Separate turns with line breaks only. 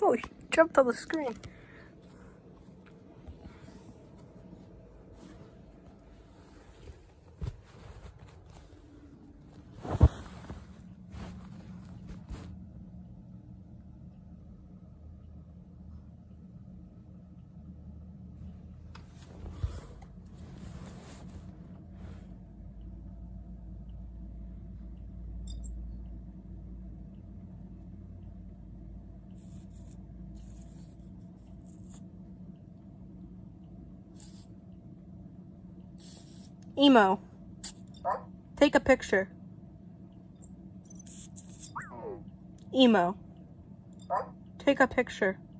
Oh, he jumped on the screen. Emo, take a picture. Emo, take a picture.